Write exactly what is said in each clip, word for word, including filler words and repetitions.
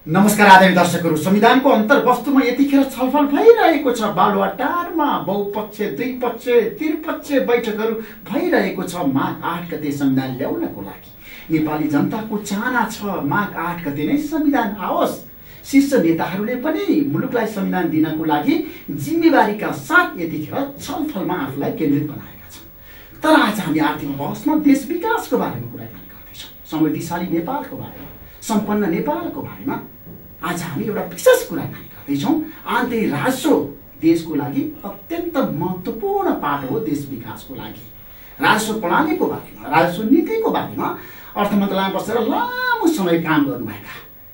नमस्कार आदरणीय दर्शकहरू, संविधानको अन्तर्वस्तुमा यतिखेर छलफल भइरहेको छ। बालुवाटारमा बहुपक्ष द्विपक्ष त्रिपक्ष बैठकहरू भइरहेको छ। माघ आठ गते संविधान ल्याउनको लागि नेपाली जनताको चाहना छ। माघ आठ गते नै संविधान आओस्। शीर्ष नेताहरूले पनि मुलुकलाई संविधान दिनको लागि जिम्मेवारीका साथ यतिखेर छलफलमा आफूलाई केन्द्रित बनाएका छन्। तर आज हामी आर्थिक बहसमा देश विकासको बारेमा कुराकानी गर्दैछौँ, समृद्धिशाली नेपालको बारेमा, सम्पन्न नेपालको बारेमा आज हामी एउटा विशेष कुराकानी गर्दैछौँ। आन्तरिक राजस्व देशको लागि अत्यन्त महत्त्वपूर्ण पाटो हो। देश विकासको लागि राजस्व प्रणालीको बारेमा, राजस्व नीतिको बारेमा अर्थ मन्त्रालयमा बसेर लामो समय काम गर्नुभएका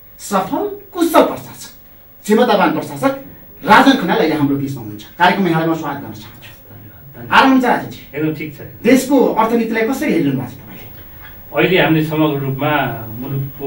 सफल कुशल प्रशासक, क्षमतावान प्रशासक राजन खनाल अहिले हाम्रो बिचमा हुनुहुन्छ। कार्यक्रममा यहाँलाई म स्वागत गर्न चाहन्छु। आराम हुन्छ राजनजी? एकदम ठिक छ। देशको अर्थनीतिलाई कसरी हेर्नु भएको छ तपाईँले? अहिले हामीले समग्र रूपमा मुलुकको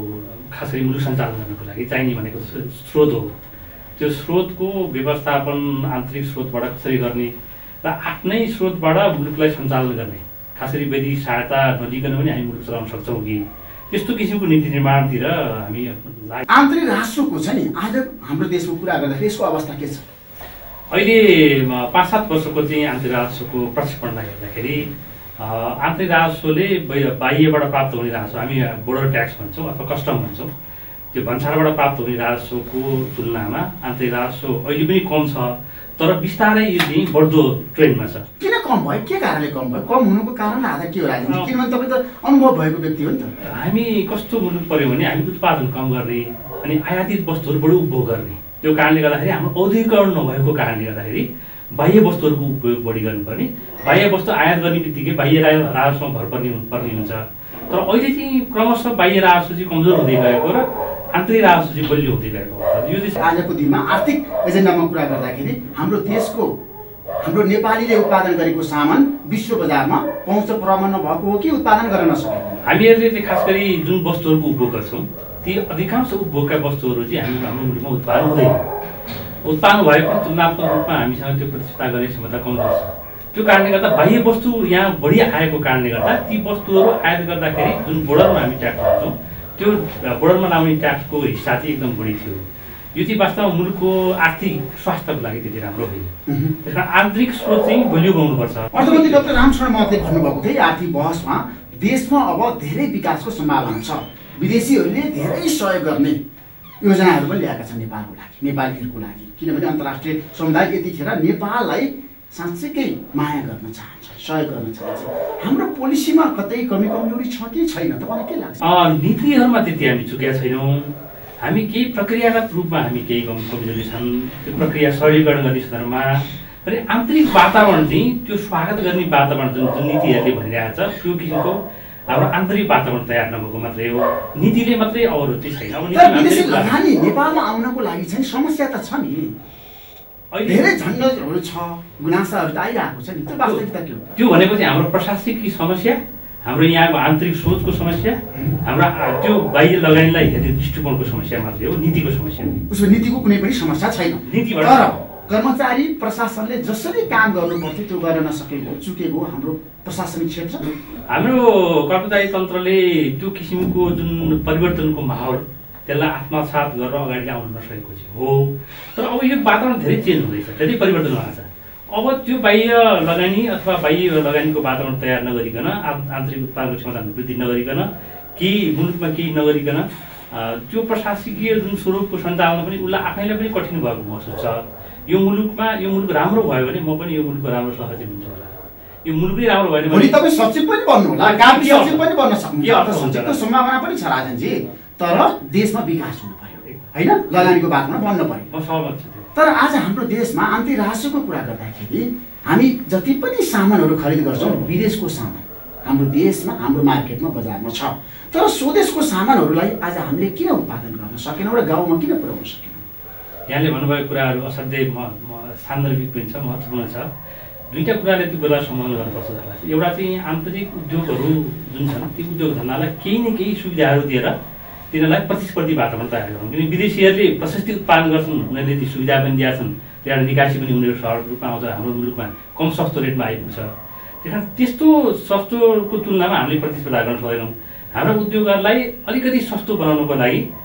खास गरी मुलुक सञ्चालन गर्नको लागि चाहिने भनेको स्रोत हो। त्यो स्रोतको व्यवस्थापन आन्तरिक स्रोतबाट कसरी गर्ने र आफ्नै स्रोतबाट मुलुकलाई सञ्चालन गर्ने, खास गरी वैदेशिक सहायता नलिकन पनि हामी मुलुक चलाउन सक्छौँ कि त्यस्तो किसिमको नीति निर्माणतिर हामी आन्तरिक राजस्वको छ नि आज हाम्रो देशको कुरा गर्दाखेरि यसको अवस्था के छ? अहिले पाँच सात वर्षको चाहिँ आन्तरिक राजस्वको प्रक्षेपणलाई हेर्दाखेरि आन्तरिक राजस्वले बाह्यबाट प्राप्त हुने राजस्व, हामी बोर्डर ट्याक्स भन्छौँ अथवा कस्टम भन्छौँ, त्यो भन्सारबाट प्राप्त हुने राजस्वको तुलनामा आन्तरिक राजस्व अहिले पनि कम छ। तर बिस्तारै यो चाहिँ बढ्दो ट्रेन्डमा छ। किन कम भयो? के कारणले कम भयो? कम हुनुको कारण आधा के हो राजनीति? किनभने तपाईँ त अनुभव भएको व्यक्ति हो नि त। हामी कस्तो मुलुक पर्यो भने हामी उत्पादन कम गर्ने अनि आयातित वस्तुहरू बढी उपभोग गर्ने, त्यो कारणले गर्दाखेरि हाम्रो औद्योगिकरण नभएको कारणले गर्दाखेरि बाह्य वस्तुहरूको उपयोग बढी गर्नुपर्ने, बाह्य वस्तु आयात गर्ने बित्तिकै बाह्य राजस्वमा भर पर्ने पर्ने हुन्छ। तर अहिले चाहिँ क्रमशः बाह्य राजस्व चाहिँ कमजोर हुँदै गएको र आन्तरिक राजस्व चाहिँ बलियो हुँदै गएको। यो चाहिँ आजको दिनमा आर्थिक एजेन्डामा कुरा गर्दाखेरि हाम्रो देशको, हाम्रो नेपालीले उत्पादन गरेको सामान विश्व बजारमा पहुँच पुर्याउन नभएको हो कि उत्पादन गर्न नसकेको? हामीहरूले चाहिँ खास गरी जुन वस्तुहरूको उपभोग गर्छौँ ती अधिकांश उपभोगका वस्तुहरू चाहिँ हामी हाम्रो मुलुकमा उत्पादन हुँदैन। उत्पादन भएको तुलनात्मक रूपमा हामीसँग त्यो प्रतिस्पर्धा गर्ने क्षमता कमजोर छ। त्यो कारणले गर्दा बाह्य वस्तु यहाँ बढी आएको कारणले गर्दा ती वस्तुहरू आयात गर्दाखेरि जुन बोर्डरमा हामी ट्याक्स गर्छौँ त्यो बोर्डरमा लाउने ट्याक्सको हिस्सा चाहिँ एकदम बढी थियो। यो चाहिँ वास्तवमा मुलुकको आर्थिक स्वास्थ्यको लागि त्यति राम्रो होइन। त्यस कारण आन्तरिक स्रोत चाहिँ बलियो बनाउनुपर्छ। अर्थमन्त्री डाक्टर रामशरण महतले भन्नुभएको थियो आर्थिक बहसमा, देशमा अब धेरै विकासको सम्भावना छ। विदेशीहरूले धेरै सहयोग गर्ने योजनाहरू पनि ल्याएका छन् नेपालको लागि, नेपालीहरूको लागि। किनभने अन्तर्राष्ट्रिय समुदाय यतिखेर नेपाललाई साँच्चैकै माया गर्न चाहन्छ, सहयोग गर्न चाहन्छ। हाम्रो पोलिसीमा कतै कमी कमजोरी छ कि छैन, तपाईँलाई के लाग्छ? नीतिहरूमा त्यति हामी चुकेका छैनौँ। हामी केही प्रक्रियागत रूपमा हामी केही कम कमजोरी छन्, त्यो प्रक्रिया सरलीकरण गर्ने सन्दर्भमा। अनि आन्तरिक वातावरण चाहिँ त्यो स्वागत गर्ने वातावरण जुन जुन नीतिहरूले भनिरहेको छ त्यो किसिमको हाम्रो आन्तरिक वातावरण तयार नभएको मात्रै हो। नीतिले मात्रै अवरोध चाहिँ छैन। अब लगानी नेपालमा आउनको लागि चाहिँ समस्या त छ नि, धेरै झन्डहरू छ, गुनासाहरू त आइरहेको छ नि। त्यो वास्तविकता के हो? त्यो भनेको चाहिँ हाम्रो प्रशासनिक समस्या, हाम्रो यहाँको आन्तरिक सोचको समस्या, हाम्रो त्यो बाह्य लगानीलाई हेर्ने दृष्टिकोणको समस्या मात्रै हो, नीतिको समस्या। उसको नीतिको कुनै पनि समस्या छैन। नीतिबाट तर कर्मचारी प्रशासनले जसरी काम गर्नु पर्थ्यो त्यो गर्न नसकेको, चुकेको हाम्रो प्रशासनिक क्षेत्र, हाम्रो कर्मचारी तन्त्रले त्यो किसिमको जुन परिवर्तनको माहौल त्यसलाई आत्मसात गरेर अगाडि आउन नसकेको चाहिँ हो। तर अब यो वातावरण धेरै चेन्ज हुँदैछ, धेरै परिवर्तन भएको छ। अब त्यो बाह्य लगानी अथवा बाह्य लगानीको वातावरण तयार नगरिकन, आन्तरिक उत्पादनको क्षमता वृद्धि नगरिकन, केही मुलुकमा केही नगरिकन त्यो प्रशासकीय जुन स्वरूपको सञ्चालन पनि उसलाई आफैलाई पनि कठिन भएको महसुस छ। यो मुलुकमा यो मुलुक राम्रो भयो भने म पनि यो मुलुकको राम्रो सचिव हुन्छ होला। यो मुलुकै राम्रो भयो भने तपाईँ सचिव पनि बन्नु होला, गाउँको सचिव पनि बन्न सक्नुहुन्छ। सचिवको सम्भावना पनि छ राजनजी। तर देशमा विकास हुनु पर्यो होइन, लगानीको बाटोमा बन्न पर्यो। म सहमत छु। तर आज हाम्रो देशमा आन्तरिक राजस्वको कुरा गर्दाखेरि हामी जति पनि सामानहरू खरिद गर्छौँ विदेशको सामान हाम्रो देशमा, हाम्रो मार्केटमा, बजारमा छ। तर स्वदेशको सामानहरूलाई आज हामीले किन उत्पादन गर्न सकेनौँ र गाउँमा किन पुर्याउन सकेनौँ? यहाँले भन्नुभएको कुराहरू असाध्यै सान्दर्भिक पनि छ, महत्त्वपूर्ण छ। दुईवटा कुराले त्यो बेला सम्बोधन गर्नुपर्छ जस्तो लाग्छ। एउटा चाहिँ आन्तरिक उद्योगहरू जुन छन् ती उद्योग धन्दालाई केही न केही सुविधाहरू दिएर तिनीहरूलाई प्रतिस्पर्धी वातावरण तयार गरौँ। किनकि विदेशीहरूले प्रशस्ति उत्पादन गर्छन्, उनीहरूले ती सुविधा पनि दिएका छन्, त्यहाँबाट निकासी पनि उनीहरू सहज रूपमा आउँछ, हाम्रो मुलुकमा कम सस्तो रेटमा आइपुग्छ। त्यस कारण त्यस्तो सस्तोको तुलनामा हामीले प्रतिस्पर्धा गर्न सक्दैनौँ। हाम्रो उद्योगहरूलाई अलिकति सस्तो बनाउनको लागि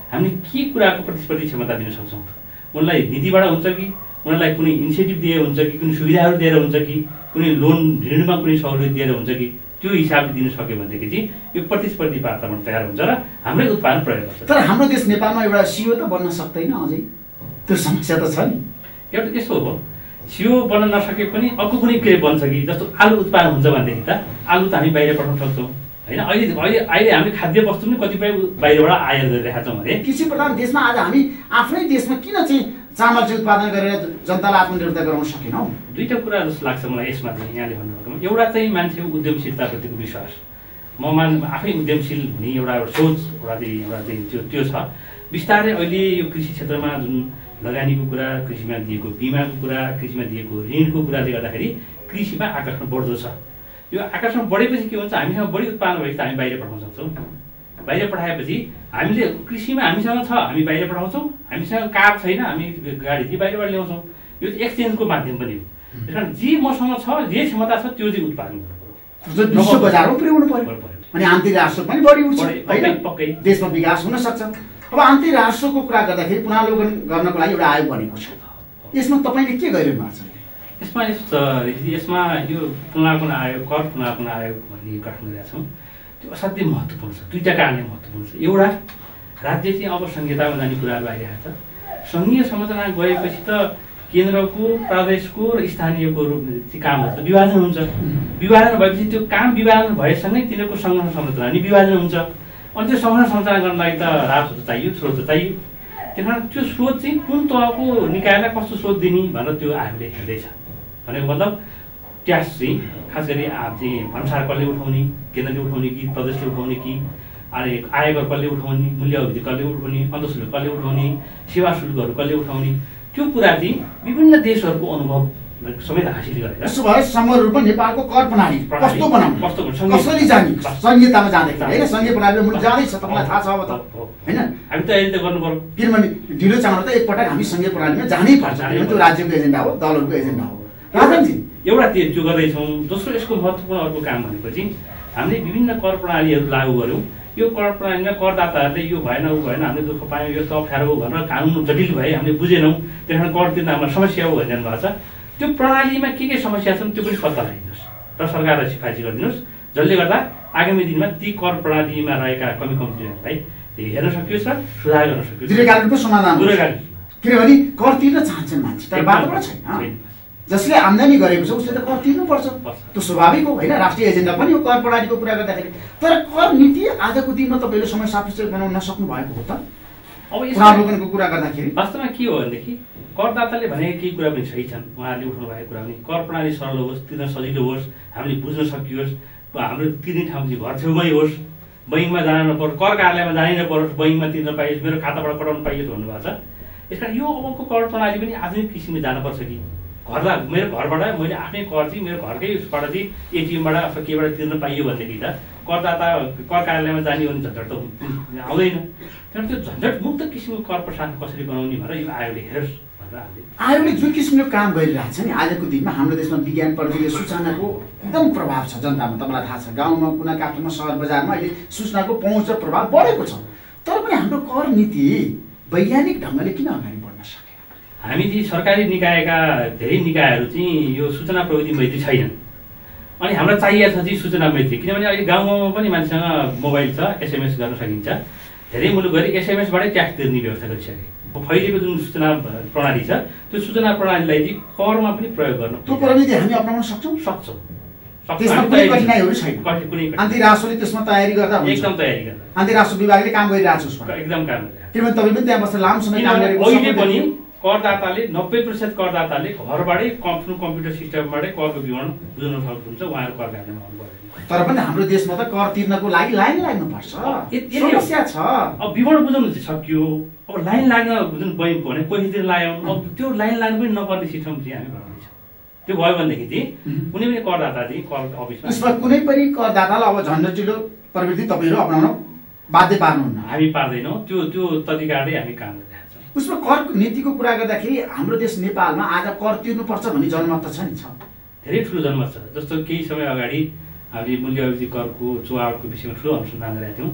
हामीले के कुराको प्रतिस्पर्धी क्षमता दिन सक्छौँ त? उनलाई नीतिबाट हुन्छ कि उनीहरूलाई कुनै इनिसिएटिभ दिएर हुन्छ कि कुनै सुविधाहरू दिएर हुन्छ कि कुनै लोन ऋणमा कुनै सहुलियत दिएर हुन्छ कि त्यो हिसाबले दिन सक्यो भनेदेखि चाहिँ यो प्रतिस्पर्धी वातावरण तयार हुन्छ र हाम्रै उत्पादन प्रयोग गर्छ। तर हाम्रो देश नेपालमा एउटा सियो त बन्न सक्दैन अझै, त्यो समस्या त छ नि। एउटा यस्तो हो, सियो बन्न नसके पनि अर्को कुनै के बन्छ कि, जस्तो आलु उत्पादन हुन्छ भनेदेखि त आलु त हामी बाहिर पठाउन सक्छौँ होइन। अहिले अहिले अहिले हामीले खाद्य वस्तु पनि कतिपय बाहिरबाट आयात गरिरहेका छौँ भने कृषि प्रधान देशमा आज हामी आफ्नै देशमा किन चाहिँ चामल चाहिँ उत्पादन गरेर जनतालाई आत्मनिर्भर गराउन सकेनौँ? दुईवटा कुरा जस्तो लाग्छ मलाई यसमा चाहिँ यहाँले भन्नुभएकोमा। एउटा चाहिँ मान्छेको उद्यमशीलताप्रतिको विश्वास, म मान आफै उद्यमशील हुने एउटा सोच एउटा चाहिँ एउटा चाहिँ त्यो त्यो छ। बिस्तारै अहिले यो कृषि क्षेत्रमा जुन लगानीको कुरा, कृषिमा दिएको बिमाको कुरा, कृषिमा दिएको ऋणको कुराले गर्दाखेरि कृषिमा आकर्षण बढ्दो छ। यो आकर्षण बढेपछि के हुन्छ, हामीसँग बढी उत्पादन भएपछि त हामी बाहिर पठाउन सक्छौँ। बाहिर पठाएपछि हामीले कृषिमा हामीसँग छ, हामी बाहिर पठाउँछौँ। हामीसँग कार छैन, हामी गाडी चाहिँ बाहिरबाट ल्याउँछौँ। यो चाहिँ एक्सचेन्जको माध्यम पनि हो। त्यस कारण जे मसँग छ, जे क्षमता छ त्यो चाहिँ उत्पादन गर्नु पर्यो, विश्व बजारमा पुर्याउनु पर्यो, अनि आन्तरिक राष्ट्र पनि बढी उठ्छ होइन, पक्कै देशमा विकास हुन सक्छ। अब आन्तरिक राष्ट्रको कुरा गर्दाखेरि पुनरावलोकन गर्नको लागि एउटा आयोग बनेको छ, यसमा तपाईँले के गरिरहनु भएको छ? यसमा यस्तो यसमा यो पुनरावलोकन आयोग, कर पुनरावलोकन आयोग भन्ने गठन गरेका छौँ। त्यो असाध्यै महत्त्वपूर्ण छ, दुईवटा कारणले महत्त्वपूर्ण छ। एउटा, राज्य चाहिँ अब संहितामा जाने कुराहरू आइरहेको छ। सङ्घीय संरचना गएपछि त केन्द्रको, प्रदेशको र स्थानीयको रूपमा चाहिँ काम हुन्छ, विभाजन हुन्छ। विभाजन भएपछि त्यो काम विभाजन भएसँगै तिनीहरूको सङ्गठन संरचना नि विभाजन हुन्छ। अनि त्यो सङ्गठन संरचना गर्नको लागि त राजस्व चाहियो, स्रोत चाहियो। त्यही कारण त्यो स्रोत चाहिँ कुन तहको निकायलाई कस्तो स्रोत दिने भनेर त्यो आयोगले हेर्दैछ। भनेको मतलब ट्याक्स चाहिँ खास गरी चाहिँ भन्सार कसले उठाउने, केन्द्रले उठाउने कि प्रदेशले उठाउने कि, अनि आयकर कसले उठाउने, मूल्य अवधि कसले उठाउने, अन्तःशुल्क कसले उठाउने, सेवा शुल्कहरू कसले उठाउने, त्यो कुरा चाहिँ विभिन्न देशहरूको अनुभव समेत हासिल गरेर त्यसो भए समग्र रूपमा नेपालको कर प्रणाली कस्तो बनाउनु, कस्तो कसरी जाने, संहितामा जाँदैन होइन, संघीय प्रणाली मुलुक जाँदैछ, तपाईँलाई थाहा छ अब त होइन। हामी तयारी त गर्नु पर्यो, किनभने ढिलो चाँडो त एकपटक हामी संघीय प्रणालीमा जानै पर्छ, त्यो राज्यको एजेन्डा हो, दलहरूको एजेन्डा हो। राजनजी, एउटा त्यो त्यो गर्दैछौँ। दोस्रो, यसको महत्त्वपूर्ण अर्को काम भनेपछि हामीले विभिन्न कर प्रणालीहरू लागू गऱ्यौँ। यो कर प्रणालीमा करदाताहरूले यो भएन ऊ भएन, हामीले दुःख पायौँ, यो त अप्ठ्यारो हो भनेर कानुन जटिल भए हामीले बुझेनौँ, त्यस कारण कर तिर्न हामीलाई समस्या हो भनिरहनु भएको छ। त्यो प्रणालीमा के के समस्या छन् त्यो पनि पत्ता लगाइदिनुहोस् र सरकारलाई सिफारिस गरिदिनुहोस्, जसले गर्दा आगामी दिनमा ती कर प्रणालीमा रहेका कमी कमजोरीहरूलाई हेर्न सकियोस् र सुधार गर्न सकियोस्, दीर्घकालीन रूपमा समाधान होस्। किनभने कर तिर्न चाहन्छन् मान्छे, तर बाटोबाट छैन। जसले आम्दानी गरेको छ उसले त कर तिर्नुपर्छ, त्यो स्वाभाविक हो होइन, राष्ट्रिय एजेन्डा पनि हो कर प्रणालीको कुरा गर्दाखेरि। तर कर नीति आजको दिनमा तपाईँले समय सापेक्ष बनाउन नसक्नु भएको हो त? अब पुनरावलोकनको कुरा गर्दाखेरि वास्तवमा के हो भनेदेखि करदाताले भनेको केही कुरा पनि सही छन्, उहाँहरूले उठाउनु भएको कुरा पनि कर प्रणाली सरल होस्, तिर्न सजिलो होस्, हामीले बुझ्न सकियोस्, हाम्रो तिर्ने ठाउँ चाहिँ घर छेउमै होस्, बैङ्कमा जान नपरोस्, कर कार्यालयमा जानै नपरोस्, बैङ्कमा तिर्न पाइयोस्, मेरो खाताबाट कटाउनु पाइयोस् भन्नुभएको छ। यस कारण यो अबको कर प्रणाली पनि आधुनिक किसिमले जानुपर्छ कि घरलाई मेरो घरबाट मैले आफ्नै कर चाहिँ मेरो घरकै उसबाट चाहिँ एटिएमबाट अथवा केबाट तिर्न पाइयो भनेदेखि त करदाता कर कार्यालयमा जाने हो भने झन्झट त आउँदैन। तर त्यो झन्झट मुक्त किसिमको कर प्रशासन कसरी बनाउने भनेर यो आयोगले हेरोस् भनेर आयोगले जुन किसिमको काम गरिरहेको छ नि आजको दिनमा हाम्रो देशमा विज्ञान प्रविधि सूचनाको एकदम प्रभाव छ जनतामा, तपाईँलाई थाहा छ गाउँमा कुना काप्चामा सहर बजारमा अहिले सूचनाको पहुँच र प्रभाव बढेको छ। तर पनि हाम्रो कर नीति वैज्ञानिक ढङ्गले किन अगाडि बढ्न सकेन? हामी चाहिँ सरकारी निकायका धेरै निकायहरू चाहिँ यो सूचना प्रविधि मैत्री छैनन्। अनि हामीलाई चाहिएको छ चाहिँ सूचना मैत्री, किनभने अहिले गाउँ गाउँमा पनि मान्छेसँग मोबाइल छ, एसएमएस गर्न सकिन्छ। धेरै मुलुकभरि एसएमएसबाटै ट्याक्स तिर्ने व्यवस्था गरिसके। फैलिएको जुन सूचना प्रणाली छ त्यो सूचना प्रणालीलाई चाहिँ करमा पनि प्रयोग गर्न त्यो प्रविधि हामी अपनाउन सक्छौँ सक्छौँ त्यसमा कुनै कठिनाइहरू छैन। अन्तर्राष्ट्रिय त्यसमा तयारी गर्दा एकदम तयारी गर्दा अन्तर्राष्ट्रिय विभागले काम गरिरहेको छ उसमा एकदम काम गरिरहेको। किनभने तपाईँ पनि त्यहाँ बसेर लामो समय काम गरेको अहिले पनि करदाताले नब्बे प्रतिशत करदाताले घरबाटै कम्प्युटर कम्प्युटर सिस्टमबाटै करको विवरण बुझ्न सक्नुहुन्छ, उहाँहरू कर कार्यालयमा आउनु पर्दैन। तर पनि हाम्रो देशमा त कर तिर्नको लागि लाइन लाग्नुपर्छ, समस्या छ। अब विवरण बुझाउनु चाहिँ सकियो, अब लाइन लाग्न जुन बैङ्क भने पैसातिर लाग्यौँ, अब त्यो लाइन लाग्नु पनि नपर्ने सिस्टम चाहिँ हामी बनाउँदैछौँ। त्यो भयो भनेदेखि चाहिँ कुनै पनि करदाता चाहिँ कर अफिसमा यसमा कुनै पनि करदातालाई अब झन्झटिलो प्रवृत्ति तपाईँहरू अपनाउन बाध्य पार्नुहुन्न? हामी पार्दैनौँ, त्यो त्यो तरिकाले हामी काम गरिरहेका छौँ। उसमा कर नीतिको कुरा गर्दाखेरि हाम्रो देश नेपालमा आज कर तिर्नुपर्छ भन्ने जनमत त छ नि, छ धेरै ठुलो जनमत छ। जस्तो केही समय अगाडि हामीले मूल्य अवधि करको चुहावटको विषयमा ठुलो अनुसन्धान गरेका थियौँ।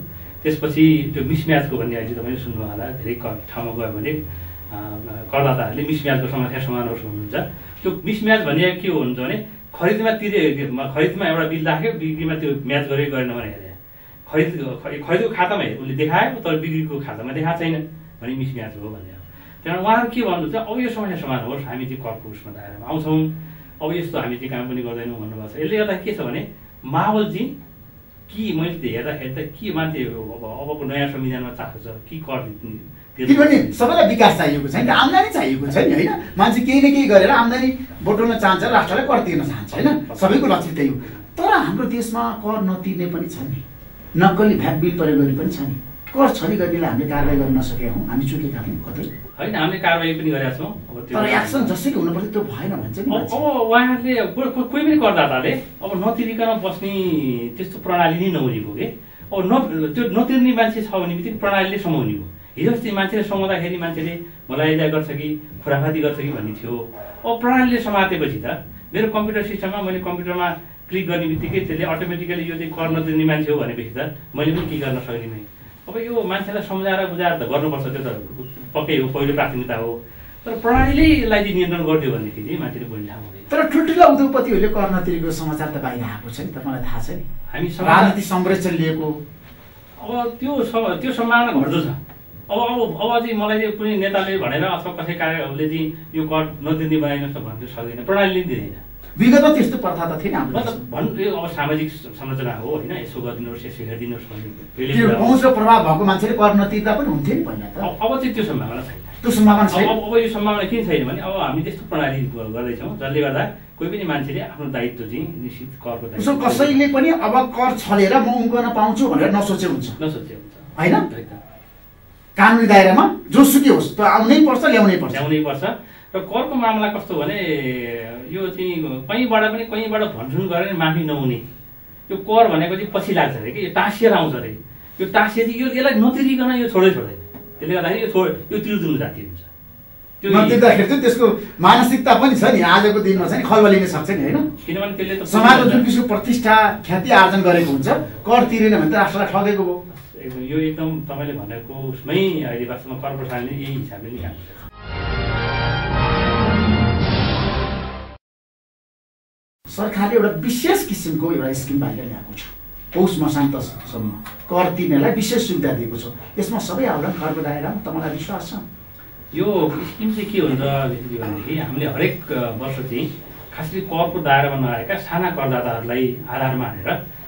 त्यसपछि त्यो मिसम्याचको भन्ने अहिले तपाईँले सुन्नु होला, धेरै ठाउँमा गयो भने करदाताहरूले मिसम्याचको समस्या समाधान हुनुहुन्छ। त्यो मिसम्याच भन्ने के हुन्छ भने खरिदमा तिरे खरिदमा एउटा बिल राख्यो, बिक्रीमा त्यो म्याच गरे गरेन भने हेरे खरिद खरिदको खातामा उसले देखायो तर बिक्रीको खातामा देखाएको छैन भने मिसम्याच हो भन्ने। त्यहाँबाट उहाँहरू के भन्नुहुन्छ, अब यो समस्या समाधान होस्, हामी चाहिँ करको उसमा दायरामा आउँछौँ, अब यस्तो हामी चाहिँ काम पनि गर्दैनौँ भन्नुभएको छ। यसले गर्दा के छ भने माहौल चाहिँ कि मैले हेर्दाखेरि त के मान्छे अब अबको नयाँ संविधानमा चासो छ कि कर किनभने सबैलाई विकास चाहिएको छ नि, आम्दानी चाहिएको छ नि होइन। मान्छे केही न केही गरेर आम्दानी बटुल्न चाहन्छ, राष्ट्रलाई कर तिर्न चाहन्छ होइन, सबैको लक्ष्य त्यही हो। तर हाम्रो देशमा कर नतिर्ने पनि छ नि, नक्कली भ्याट बिल प्रयोग गर्ने पनि छ नि। कर छली गर्नेलाई हामीले कारवाही गर्न नसकेका हौँ, हामी चुकेका हौँ कतै होइन, हामीले कारवाही पनि गरेका छौँ। तर एक्सन जसैको हुनुपर्छ त्यो भएन भन्छ नि। अब उहाँहरूले कोही पनि करदाताले अब नतिरिकन बस्ने त्यस्तो प्रणाली नै नहुने भयो कि अब न त्यो नतिर्ने मान्छे छ भने बित्तिकै प्रणालीले समाउने हो। हिजो अस्ति मान्छेले समाउँदाखेरि मान्छेले मलाई इजा गर्छ कि खुराफाती गर्छ कि भन्ने थियो। अब प्रणालीले समातेपछि त मेरो कम्प्युटर सिस्टममा मैले कम्प्युटरमा क्लिक गर्ने बित्तिकै त्यसले अटोमेटिकली यो चाहिँ कर नतिर्ने मान्छे हो भनेपछि त मैले पनि के गर्न सक्दिनँ। अब यो मान्छेलाई सम्झाएर बुझाएर त गर्नुपर्छ, त्यो त पक्कै हो, पहिलो प्राथमिकता हो। तर प्रणालीलाई चाहिँ नियन्त्रण गरिदियो भनेदेखि चाहिँ मान्छेले बोल्ने ठाउँ हुँदैन। तर ठुल्ठुला उद्योगपतिहरूले कर नतिरेको समाचार त बाहिर आएको छ नि, तपाईँलाई थाहा छ नि। हामी राजनीतिक संरक्षण लिएको अब त्यो त्यो सम्भावना घट्दो छ। अब अब अब चाहिँ मलाई चाहिँ कुनै नेताले भनेर अथवा कसै कार्यहरूले चाहिँ यो कर नतिर्ने बनाइदिनुहोस् भन्नु सक्दैन, प्रणालीले दिँदैन। विगतमा त्यस्तो प्रथा त थिएन हाम्रो। मतलब भन्नु यो अब सामाजिक संरचना हो होइन, यसो गरिदिनुहोस् यसो हेरिदिनुहोस् भन्ने पहुँच र प्रभाव भएको मान्छेले कर नतिर्दा पनि हुन्थ्यो नि पहिला त। अब चाहिँ त्यो सम्भावना छैन। त्यो सम्भावना छैन। अब अब यो सम्भावना किन छैन भने अब हामी त्यस्तो प्रणाली गर्दैछौँ जसले गर्दा कोही पनि मान्छेले आफ्नो दायित्व चाहिँ निश्चित करको दायित्व कसैले पनि अब कर छलेर म उम्कन पाउँछु भनेर नसोचे हुन्छ नसोचे हुन्छ होइन। कानुनी दायरामा जोसुकै होस् त आउनै पर्छ, ल्याउनै पर्छ ल्याउनै पर्छ। र करको मामला कस्तो भने यो चाहिँ कहीँबाट पनि कहीँबाट भनसुन गरेर माफी नहुने, यो कर भनेको चाहिँ पछि लाग्छ अरे कि यो टाँसिएर आउँछ अरे। यो टाँसिए चाहिँ यो यसलाई नतिरिकन यो छोडै छोड्दैन, त्यसले गर्दाखेरि यो छोड यो तिर्दिनु जाति हुन्छ। त्यो नतिर्दाखेरि चाहिँ त्यसको मानसिकता पनि छ नि, आजको दिनमा चाहिँ खलबलिन सक्छ नि होइन। किनभने त्यसले त समाजको जुन किसिमको प्रतिष्ठा ख्याति आर्जन गरेको हुन्छ, कर तिरेन भने त राष्ट्रलाई ठगेको भयो। यो एकदम तपाईँले भनेको उसमै अहिले वास्तवमा कर प्रणालीले यही हिसाबले नै काम गर्छ। सरकारले एउटा विशेष किसिमको एउटा स्किम बाहिर ल्याएको छ, पौष मसान्तसम्म कर तिर्नेलाई विशेष सुविधा दिएको छ। यसमा सबै आउलान् करको दायरामा, तपाईँलाई विश्वास छ? यो स्किम चाहिँ के हुन्छ भनेदेखि हामीले हरेक वर्ष चाहिँ खास गरी करको दायरामा नआएका साना करदाताहरूलाई आधार मानेर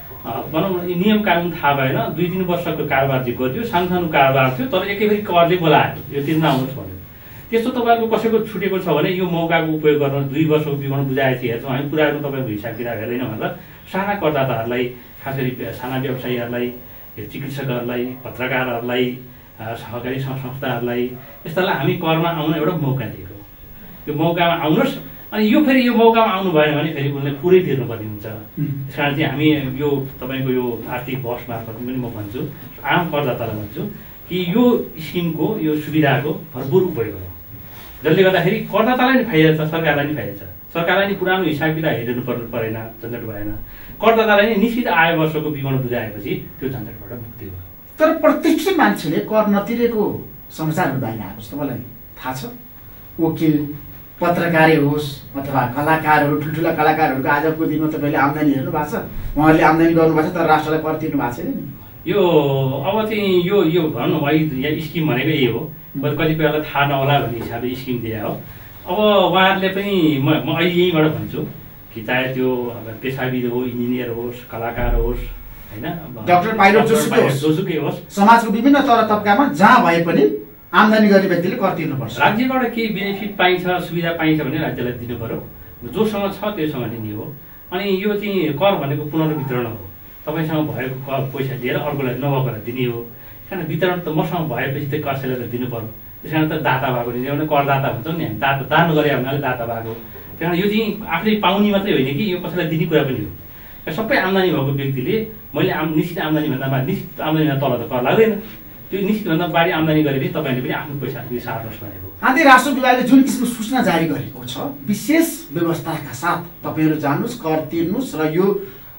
भनौँ नियम कानुन थाहा भएन, दुई तिन वर्षको कारोबार चाहिँ गरियो, सानो सानो कारोबार थियो तर एकैफेरि करले बोलायो यो तिर्न आउनुहोस् भन्यो। त्यस्तो तपाईँहरूको कसैको छुटेको छ भने यो मौकाको उपयोग गर्न दुई वर्षको विवरण बुझाएको थिएँ हेर्छौँ हामी, पुरानो तपाईँको हिसाब किताब हेर्दैन भनेर साना करदाताहरूलाई खास गरी साना व्यवसायीहरूलाई, चिकित्सकहरूलाई, पत्रकारहरूलाई, सहकारी संस्थाहरूलाई यस्तालाई हामी करमा आउन एउटा मौका दिएको। त्यो मौकामा आउनुहोस्, अनि यो फेरि यो मौकामा आउनु भएन भने फेरि उसलाई पुरै तिर्नुपर्ने हुन्छ। त्यस कारण चाहिँ हामी यो तपाईँको यो आर्थिक बहस मार्फत पनि म भन्छु, आम करदातालाई भन्छु कि यो स्किमको यो सुविधाको भरपुर उपयोग गरौँ, जसले गर्दाखेरि करदातालाई नि फाइदा छ, सरकारलाई नि फाइदा छ। सरकारलाई नि पुरानो हिसाब किताब हेर्नु पर्नु परेन, झन्झट भएन। करदातालाई नि निश्चित आय वर्षको विवरण बुझाएपछि त्यो झन्झटबाट मुक्ति हो। तर प्रत्यक्ष मान्छेले कर नतिरेको समाचारहरू बाहिर आएको छ, तपाईँलाई थाहा छ? वकिल, पत्रकारै होस् अथवा कलाकारहरू, ठुल्ठुला कलाकारहरूको आजको दिनमा तपाईँले आम्दानी हेर्नु भएको छ, उहाँहरूले आम्दानी गर्नुभएको छ तर राष्ट्रलाई कर तिर्नु भएको छैन नि। यो अब चाहिँ यो यो भनौँ अहिले यहाँ स्किम भनेको यही हो, कतिपयलाई थाहा नहोला भन्ने हिसाबले स्किम दिए हो। अब उहाँहरूले पनि म म अहिले यहीँबाट भन्छु कि चाहे त्यो पेसाविद हो, इन्जिनियर होस्, कलाकार होस् होइन, डाक्टर पाइलट जोसुकै होस्, जोसुकै होस्, समाजको विभिन्न तह तबकामा जहाँ भए पनि आम्दानी गर्ने व्यक्तिले कर तिर्नुपर्छ। राज्यबाट केही बेनिफिट पाइन्छ, सुविधा पाइन्छ भने राज्यलाई दिनु पर्यो, जोसँग छ त्योसँग दिने हो। अनि यो चाहिँ कर भनेको पुनर्वितरण हो, तपाईँसँग भएको कर पैसा दिएर अर्कोलाई नभएकोलाई दिने हो। कारण वितरण त मसँग भएपछि त कसैलाई त दिनु पर्यो, त्यस कारण त दाता भएको दिने भने करदाता भन्छौँ नि हामी, दाता दान गरे हुनाले दाता भएको। त्यस कारण यो चाहिँ आफूले पाउने मात्रै होइन कि यो कसैलाई दिने कुरा पनि हो। सबै आम्दानी भएको व्यक्तिले मैले आम निश्चित आम्दानीभन्दा निश्चित आम्दानीभन्दा तल त कर लाग्दैन, त्यो निश्चितभन्दा बढी आम्दानी गरेपछि तपाईँले पनि आफ्नो पैसा सार्नुहोस् भनेको। आदि राजस्व विभागले जुन किसिमको सूचना जारी गरेको छ, विशेष व्यवस्थाका साथ तपाईँहरू जान्नुहोस्, कर तिर्नुहोस् र यो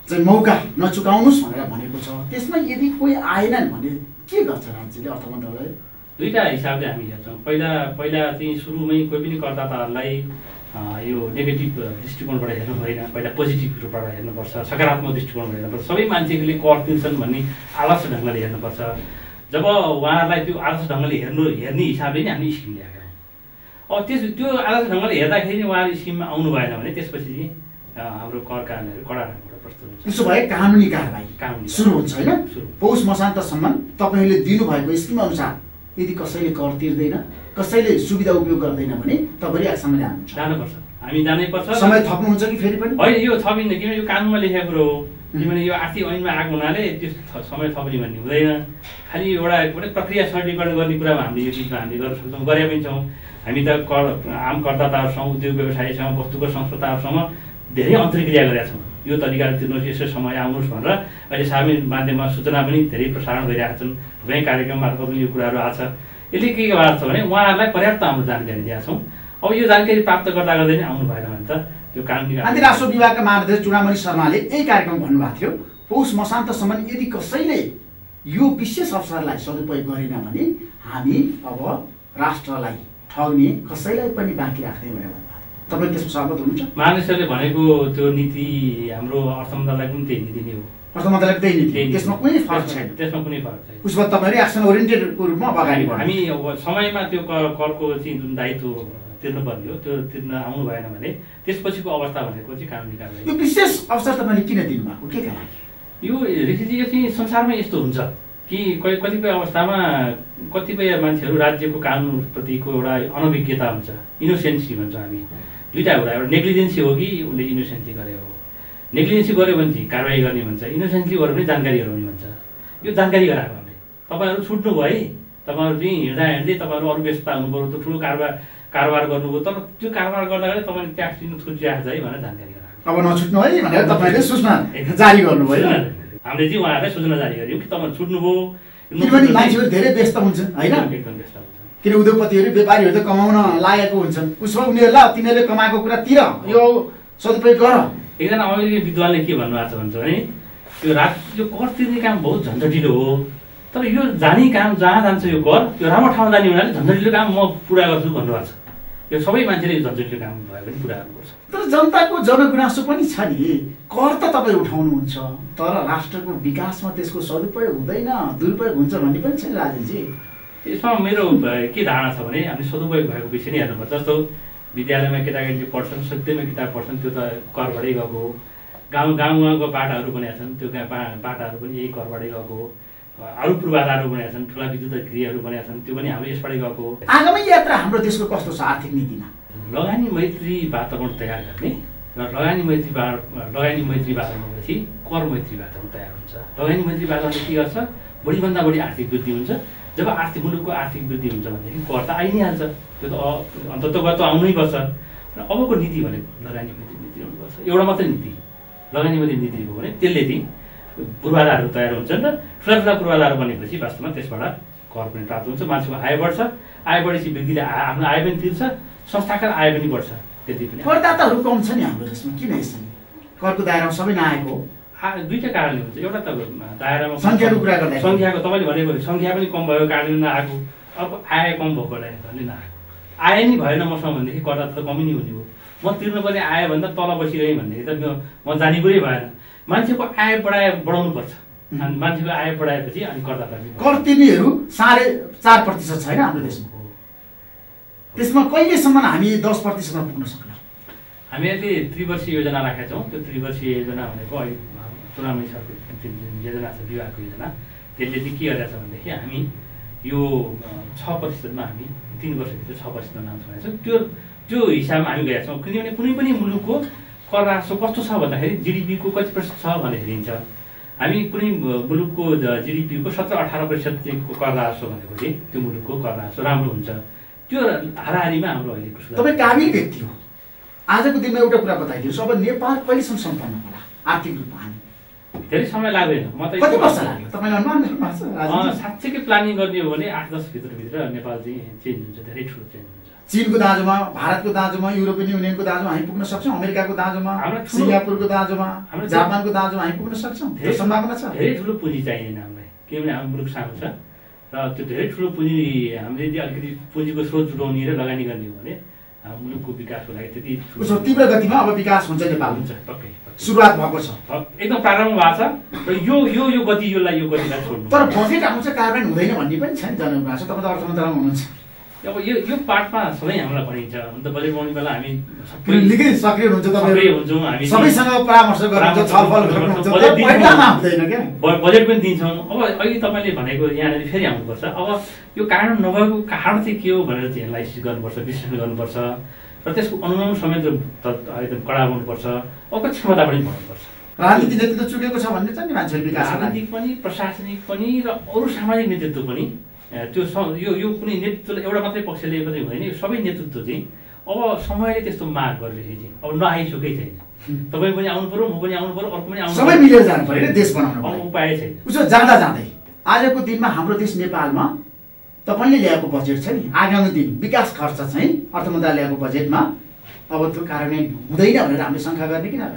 चाहिँ मौका नचुकाउनुस् भनेर भनेको छ। त्यसमा यदि कोही आएनन् भने के गर्छ राज्यले, अर्थ मन्त्रालय? दुईटा हिसाबले हामी हेर्छौँ। पहिला पहिला चाहिँ सुरुमै कोही पनि करदाताहरूलाई यो नेगेटिभ दृष्टिकोणबाट हेर्नु भएन, पहिला पोजिटिभ रूपबाट हेर्नुपर्छ, सकारात्मक दृष्टिकोणबाट हेर्नुपर्छ। सबै मान्छेले कर तिर्छन् भन्ने आदर्श ढङ्गले हेर्नुपर्छ। जब उहाँहरूलाई त्यो आदर्श ढङ्गले हेर्नु हेर्ने हिसाबले नै हामीले स्किम ल्याएका हौँ। अब त्यस त्यो आदर्श ढङ्गले हेर्दाखेरि उहाँहरू स्किममा आउनु भएन भने त्यसपछि हाम्रो कर कानुनहरू कडा ढङ्गबाट प्रस्तुत हुन्छ। त्यसो भए कानुनी कारबाही कानुनी सुरु हुन्छ होइन? पौष मसान्तसम्म तपाईँहरूले दिनुभएको स्किम अनुसार यदि कसैले कर तिर्दैन, कसैले सुविधा उपयोग गर्दैन भने तपाईँले एक्सनमा जानुहुन्छ, जानुपर्छ, हामी जानै पर्छ। समय थप्नुहुन्छ कि फेरि पनि? होइन, यो थपिन्न, किनभने यो कानुनमा लेखेको कुरो हो। किनभने यो आर्थिक ऐनमा आएको हुनाले त्यो समय थप्ने भन्ने हुँदैन। खालि एउटा कुनै प्रक्रिया सरलीकरण गर्ने कुरामा हामीले यो चिजमा हामीले गर्न सक्छौँ, गरे पनि छौँ। हामी त कर आम करदाताहरूसँग, उद्योग व्यवसायीसँग, वस्तुको संस्थाहरूसँग धेरै अन्तर्क्रिया गरेका छौँ। यो तरिकाले तिर्नुहोस्, यसो समय आउनुहोस् भनेर अहिले सार्वजनिक माध्यममा सूचना पनि धेरै प्रसारण भइरहेका छन्। तपाईँ कार्यक्रम मार्फत पनि यो कुराहरू आएको छ। यसले के भएको छ भने उहाँहरूलाई पर्याप्त हाम्रो जानकारी दिएका छौँ। अब यो जानकारी प्राप्त गर्दा गर्दै नै आउनु भएन भने त त्यो कानुनी खाद्य राजस्व विभागका महानिर्देशक चुडामणि शर्माले यही कार्यक्रम भन्नुभएको थियो, पौष मसान्तसम्म यदि कसैले यो विशेष अवसरलाई सदुपयोग गरेन भने हामी अब राष्ट्रलाई ठग्ने कसैलाई पनि बाँकी राख्दैन भनेर भन्नुभएको। तपाईँ त्यसमा सहमत हुनुहुन्छ? महानिर्देशकले भनेको त्यो नीति हाम्रो अर्थ मन्त्रालयको पनि त्यही नीति नै हो। अर्थ मन्त्रालयको त्यही नीति, त्यसमा कुनै फरक छैन? त्यसमा कुनै फरक छैन। उसो भए तपाईँहरू एक्सन ओरिएन्टेडको रूपमा अगाडि बढ्नु। हामी समयमा त्यो करको चाहिँ जुन दायित्व तिर्नुपर्ने हो त्यो तिर्न आउनु भएन भने त्यसपछिको अवस्था भनेको चाहिँ कानुनी कारबाही। यो विशेष अवसर तपाईँले किन दिनुभएको, के का लागि? यो ऋषिजी चाहिँ संसारमा यस्तो हुन्छ कि कतिपय अवस्थामा कतिपय मान्छेहरू राज्यको कानुनप्रतिको एउटा अनभिज्ञता हुन्छ, इनोसेन्सी भन्छ हामी। दुईवटा कुरा, एउटा नेग्लिजेन्सी हो कि उसले इनोसेन्सी गरे हो। नेग्लिजेन्सी गऱ्यो भने चाहिँ कारबाही गर्ने भन्छ, इनोसेन्सी गऱ्यो भने जानकारी गराउने भन्छ। यो जानकारी गराएको हामीले तपाईँहरू छुट्नु भयो है, तपाईँहरू चाहिँ हिँड्दा हिँड्दै तपाईँहरू अरू व्यस्तता हुनु पऱ्यो, त ठुलो कारोबार कारोबार गर्नुभयो, तर त्यो कारोबार गर्दाखेरि तपाईँले ट्याक्स दिनु छुटिरहेको छ है भनेर जानकारी गराएको। अब नछुट्नु है भनेर तपाईँले सूचना जारी गर्नुभयो। हामीले चाहिँ उहाँहरूलाई सूचना जारी गर्यौँ कि तपाईँहरू छुट्नुभयो, किनभने मान्छेहरू धेरै व्यस्त हुन्छन् होइन? एकदम व्यस्त हुन्छ। किन उद्योगपतिहरू व्यापारीहरू त कमाउन लागेको हुन्छन्, उसो उनीहरूलाई तिनीहरूले कमाएको कुरा तिर यो सदुपयोग गर। एकजना अमेरिकी विद्वानले के भन्नुभएको छ भन्छ भने यो रात यो कर तिर्ने काम बहुत झन्झटिलो हो, तर यो जाने काम जहाँ जान्छ यो कर त्यो राम्रो ठाउँ जाने हुनाले झन्झटिलो काम म पुरा गर्छु भन्नुभएको छ। यो सबै मान्छेले झन्झटिलो काम भयो भने पुरा गर्नुपर्छ। तर जनताको जनगुनासो पनि छ नि, कर त तपाईँ उठाउनुहुन्छ तर राष्ट्रको विकासमा त्यसको सदुपयोग हुँदैन, दुरुपयोग हुन्छ भन्ने पनि छैन राजनजी। यसमा मेरो के धारणा छ भने हामीले सदुपयोग भएको विषय नै हेर्नुपर्छ। जस्तो विद्यालयमा केटाकेटीले पढ्छन्, सत्यमै किताब पढ्छन्, त्यो त करबाटै गएको हो। गाउँ गाउँ गाउँको बाटाहरू बनेका छन्, त्यो बाटाहरू पनि यही करबाटै गएको हो। अरू पूर्वाधारहरू बनेका छन्, ठुला विद्युत गृहहरू बनेका छन्, त्यो पनि हाम्रो यसबाटै गएको हो। आगामी यात्रा हाम्रो देशको कस्तो छ आर्थिक नीतिमा? लगानी मैत्री वातावरण तयार गर्ने र लगानी मैत्री लगानी मैत्री वातावरणपछि कर मैत्री वातावरण तयार हुन्छ। लगानी मैत्री वातावरणले के गर्छ? बढीभन्दा बढी आर्थिक वृद्धि हुन्छ। जब आर्थिक मुलुकको आर्थिक वृद्धि हुन्छ भनेदेखि कर त आइ नै हाल्छ, त्यो त अन्ततः त आउनै पर्छ। र अबको नीति भनेको लगानी मैत्री नीति हुनुपर्छ। एउटा मात्रै नीति लगानी मैत्री नीति हो भने त्यसले चाहिँ पूर्वाधारहरू तयार हुन्छन् र ठुला ठुला पूर्वाधार बनेपछि वास्तवमा त्यसबाट कर पनि प्राप्त हुन्छ, मान्छेको आय बढ्छ, आय बढेपछि व्यक्तिले आफ्नो आय पनि तिर्छ, संस्थाका आय पनि बढ्छ। त्यति पनि करदाताहरू कम छ नि हाम्रो देशमा, किन यसरी करको दायरामा सबै नआएको हो? दुईटा कारणले हुन्छ। एउटा त दायरामा सङ्ख्याको कुरा गर्दा सङ्ख्याको तपाईँले भनेको सङ्ख्या पनि कम भएको कारणले नआएको, अब आय कम भएको कारणले नआएको। आय नै भएन मसँग भनेदेखि करदाता त कमै नै हुने हो। म तिर्नुपर्ने आयभन्दा तल बसिरहेँ भनेदेखि त म जाने कुरै भएन। मान्छेको आय बढाए बढाउनु पर्छ, अनि मान्छेको आय बढाएपछि अनि करदाता कर तिर्नेहरू साढे चार प्रतिशत छैन हाम्रो देशमा। त्यसमा कहिलेसम्म हामी दस प्रतिशतमा पुग्न सक्छौँ? हामीहरूले त्रिवर्षीय योजना राखेका छौँ। त्यो त्रिवर्षीय योजना भनेको अहिले चुनावी सरको योजना छ, विभागको योजना। त्यसले चाहिँ के गरेको छ भनेदेखि हामी यो छ प्रतिशतमा हामी तिन वर्षभित्र छ प्रतिशतमा लान्छौँ भनेको छौँ। त्यो त्यो हिसाबमा हामी गएका छौँ। किनभने कुनै पनि मुलुकको कर राजस्व कस्तो छ भन्दाखेरि जिडिपीको कति प्रतिशत छ भनेर हेरिन्छ। हामी कुनै मुलुकको जिडिपीको सत्र अठार प्रतिशत कर राजस्व भनेको चाहिँ त्यो मुलुकको कर राजस्व राम्रो हुन्छ। त्यो हाराहारीमा हाम्रो अहिलेको तपाईँ काबिल व्यक्ति हो, आजको दिनमा एउटा कुरा बताइदिनुहोस्, अब नेपाल कहिलेसम्म सम्पन्न होला आर्थिक रूपमा? हामी धेरै समय लाग्दैन। म त कति वर्ष लाग्यो तपाईँलाई अनुमान गर्नु? साँच्चैकै प्लानिङ गर्ने हो भने आठ दस भित्रभित्र नेपाल चाहिँ चेन्ज हुन्छ, धेरै ठुलो चेन्ज हुन्छ। चीनको दाँजोमा, भारतको दाँजोमा, युरोपियन युनियनको दाँजोमा हामी पुग्न सक्छौँ, अमेरिकाको दाँजोमा, सिङ्गापुरको दाँजोमा, जापानको दाँजोमा हामी पुग्न सक्छौँ। त्यो सम्भावना छ। धेरै ठुलो पुँजी चाहिएन हामीलाई, किनभने हाम्रो मुलुक सानो छ र त्यो धेरै ठुलो पुँजी हामीले यदि अलिकति पुँजीको स्रोत जुटाउने र लगानी गर्ने हो भने हाम्रो मुलुकको विकासको लागि त्यति तीव्र गतिमा अब विकास हुन्छ नेपाल। हुन्छ, पक्कै सुरुवात भएको छ, एकदम प्रारम्भ भएको छ र यो यो यो गति योलाई यो गतिलाई छोड्नु। तर बजेट आउँछ कार्यान्वयन हुँदैन भन्ने पनि छ नि जनगणना छ। तपाईँ त अर्थ मन्त्रालयमा हुनुहुन्छ, अब यो यो पार्टमा सबै हामीलाई भनिन्छ। अन्त बजेट बनाउने बेला हामी सबै निकै सक्रिय हुनुहुन्छ, सक्रिय हुन्छौँ, हामी सबैसँग परामर्श गर्नुहुन्छ, छलफल गर्नुहुन्छ, परिणाममा हुँदैन क्या। बजेट पनि दिन्छौँ। अब अहिले तपाईँले भनेको यहाँनिर फेरि आउनुपर्छ। अब यो कारण नभएको कारण चाहिँ के हो भनेर चाहिँ एनालाइसिस गर्नुपर्छ, विश्लेषण गर्नुपर्छ र त्यसको अनुमान समेत एकदम कडा बनाउनुपर्छ। अब क्षमता पनि बनाउनुपर्छ। राजनीतिक नेतृत्व चुकेको छ भन्ने छ नि मान्छेले, विकास राजनीतिक पनि, प्रशासनिक पनि र अरू सामाजिक नेतृत्व पनि। त्यो यो यो कुनै नेतृत्व एउटा मात्रै पक्षले मात्रै हुँदैन, यो सबै नेतृत्व चाहिँ अब समयले त्यस्तो माग गरिरहेपछि अब नआइसकेकै छैन। तपाईँ पनि आउनु पर्यो, म पनि आउनु पर्यो, अर्को पनि आउनु, सबै मिलेर जानु पर्यो, देश बनाउनु पर्यो, उपाय छैन। उसो जाँदा जाँदै आजको दिनमा हाम्रो देश नेपालमा तपाईँले ल्याएको बजेट छ नि, आगामी दिन विकास खर्च चाहिँ अर्थ मन्त्रालयको बजेटमा अब त्यो कार्यान्वयन हुँदैन भनेर हामीले शङ्का गर्ने किन?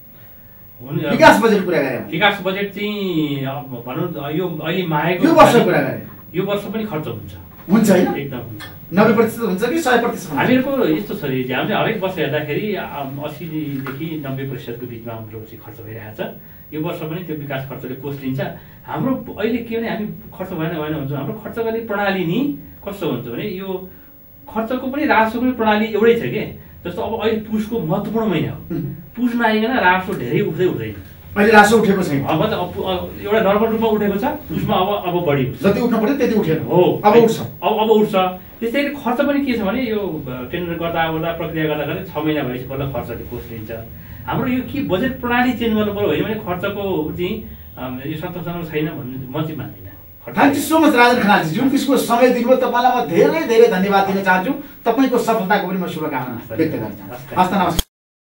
विकास बजेट कुरा गरे, विकास बजेट चाहिँ भनौँ यो अहिले मागेको यो वर्ष कुरा गरे, यो वर्ष पनि खर्च हुन्छ हुन्छ होइन? एकदम हुन्छ। नब्बे प्रतिशत हुन्छ कि सय प्रतिशत? हामीहरूको यस्तो छ, हामीले हरेक वर्ष हेर्दाखेरि अस्सीदेखि नब्बे प्रतिशतको बिचमा हाम्रो चाहिँ खर्च भइरहेको छ। यो वर्ष पनि त्यो विकास खर्चले कोष लिन्छ। हाम्रो अहिले के भने हामी खर्च भएन भएन हुन्छ, हाम्रो खर्च गर्ने प्रणाली नि कस्तो हुन्छ भने यो खर्चको पनि राजस्वको पनि प्रणाली एउटै छ कि। जस्तो अब अहिले पुसको महत्त्वपूर्ण महिना हो, पुस नआइकन राजस्व धेरै उठ्दै उठ्दैन। अहिले राजस्व उठेको छैन, अब त एउटा नर्मल रूपमा उठेको छ, पुसमा अब अब बढी उठ्छ। जति उठ्नु पर्यो त्यति उठेन, हो अब उठ्छ, अब अब उठ्छ। त्यस्तै खर्च पनि के छ भने यो टेन्डर गर्दा गर्दा प्रक्रिया गर्दा गर्दै छ महिना भएपछि बल्ल खर्चले कोष लिन्छ। हाम्रो यो के बजेट प्रणाली चेन्ज गर्नु पर्यो, होइन भने खर्चको चाहिँ यो सन्तोषजनक छैन भन्ने म चाहिँ मान्दिनँ। Thank you so much Rajan खनालजी, जुन किसिमको समय दिनुभयो तपाईँलाई म धेरै धेरै धन्यवाद दिन चाहन्छु। तपाईँको सफलताको पनि म शुभकामना व्यक्त गर्न चाहन्छु। हस् त, नमस्कार।